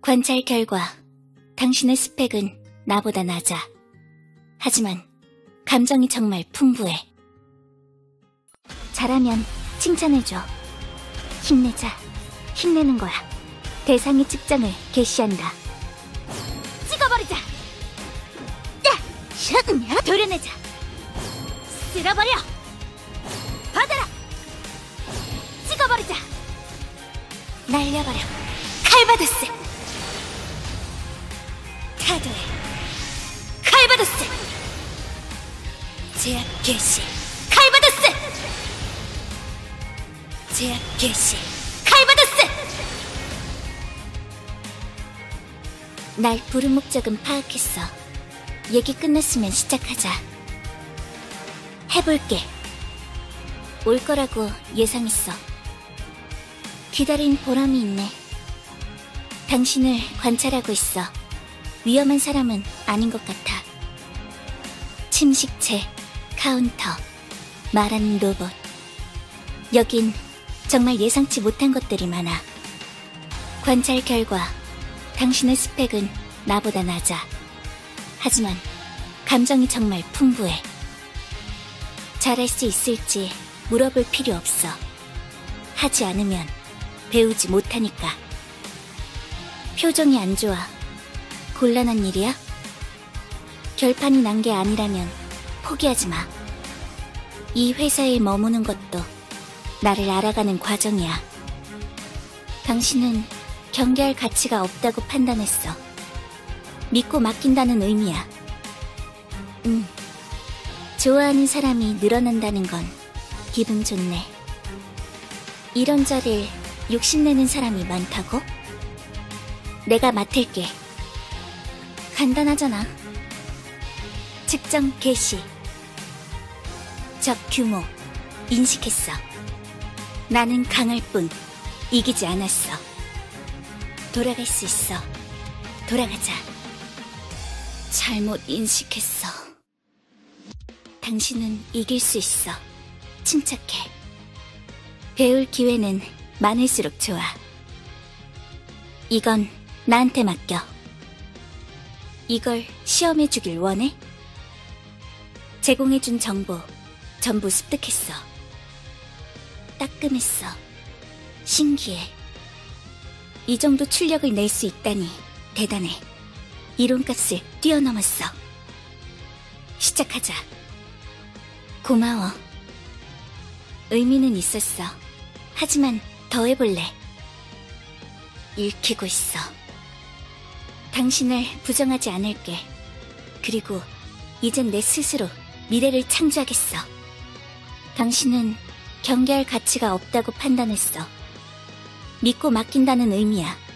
관찰 결과 당신의 스펙은 나보다 낮아. 하지만 감정이 정말 풍부해. 잘하면 칭찬해줘. 힘내자. 힘내는 거야. 대상의 측정을 개시한다. 찍어버리자. 야! 도려내자. 쓸어버려. 받아라. 찍어버리자. 날려버려. 칼바도스. 타도에 칼바도스. 제압 개시. 칼바도스. 제압 개시. 칼바도스. 날 부른 목적은 파악했어. 얘기 끝났으면 시작하자. 해볼게. 올 거라고 예상했어. 기다린 보람이 있네. 당신을 관찰하고 있어. 위험한 사람은 아닌 것 같아. 침식체, 카운터, 말하는 로봇. 여긴 정말 예상치 못한 것들이 많아. 관찰 결과 당신의 스펙은 나보다 낮아. 하지만 감정이 정말 풍부해. 잘할 수 있을지 물어볼 필요 없어. 하지 않으면 배우지 못하니까. 표정이 안 좋아. 곤란한 일이야? 결판이 난 게 아니라면 포기하지 마. 이 회사에 머무는 것도 나를 알아가는 과정이야. 당신은 경계할 가치가 없다고 판단했어. 믿고 맡긴다는 의미야. 좋아하는 사람이 늘어난다는 건 기분 좋네. 이런 자리를 욕심내는 사람이 많다고? 내가 맡을게. 간단하잖아. 측정 개시. 적 규모 인식했어. 나는 강할 뿐 이기지 않았어. 돌아갈 수 있어. 돌아가자. 잘못 인식했어. 당신은 이길 수 있어. 침착해. 배울 기회는 많을수록 좋아. 이건 나한테 맡겨. 이걸 시험해주길 원해? 제공해준 정보 전부 습득했어. 따끔했어. 신기해. 이 정도 출력을 낼 수 있다니 대단해. 이론값을 뛰어넘었어. 시작하자. 고마워. 의미는 있었어. 하지만 더 해볼래. 읽히고 있어. 당신을 부정하지 않을게. 그리고 이젠 내 스스로 미래를 창조하겠어. 당신은 경계할 가치가 없다고 판단했어. 믿고 맡긴다는 의미야.